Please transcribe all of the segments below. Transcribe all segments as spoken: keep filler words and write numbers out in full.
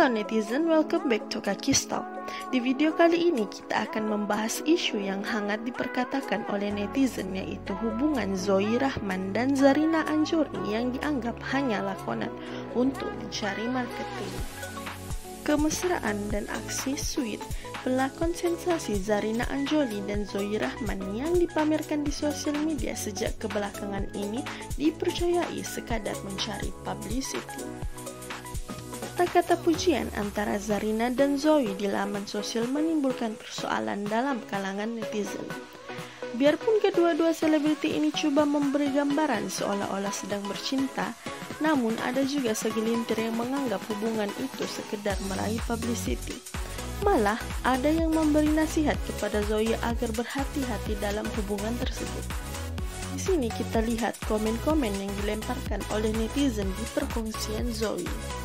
Halo netizen, welcome back to Kakis Talk. Di video kali ini kita akan membahas isu yang hangat diperkatakan oleh netizen, yaitu hubungan Zoe Rahman dan Zarina Anjoli yang dianggap hanya lakonan untuk mencari marketing. Kemesraan dan aksi sweet pelakon sensasi Zarina Anjoli dan Zoe Rahman yang dipamerkan di sosial media sejak kebelakangan ini dipercayai sekadar mencari publicity. Kata-kata pujian antara Zarina dan Zoe di laman sosial menimbulkan persoalan dalam kalangan netizen. Biarpun kedua-dua selebriti ini coba memberi gambaran seolah-olah sedang bercinta, namun ada juga segelintir yang menganggap hubungan itu sekedar meraih publicity. Malah, ada yang memberi nasihat kepada Zoe agar berhati-hati dalam hubungan tersebut. Di sini kita lihat komen-komen yang dilemparkan oleh netizen di perkongsian Zoe.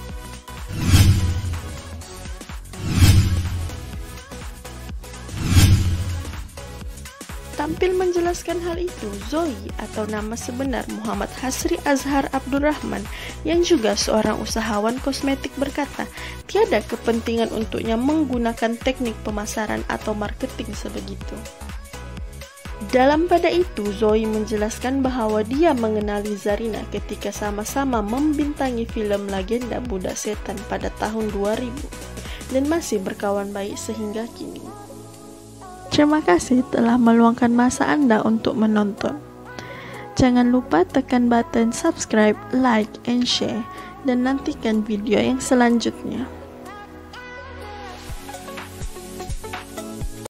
Tampil menjelaskan hal itu, Zoe atau nama sebenar Muhammad Hasri Azhar Abdurrahman yang juga seorang usahawan kosmetik berkata, tiada kepentingan untuknya menggunakan teknik pemasaran atau marketing sebegitu. Dalam pada itu, Zoe menjelaskan bahwa dia mengenali Zarina ketika sama-sama membintangi film Legenda Budak Setan pada tahun dua ribu dan masih berkawan baik sehingga kini. Terima kasih telah meluangkan masa Anda untuk menonton. Jangan lupa tekan button subscribe, like, and share, dan nantikan video yang selanjutnya.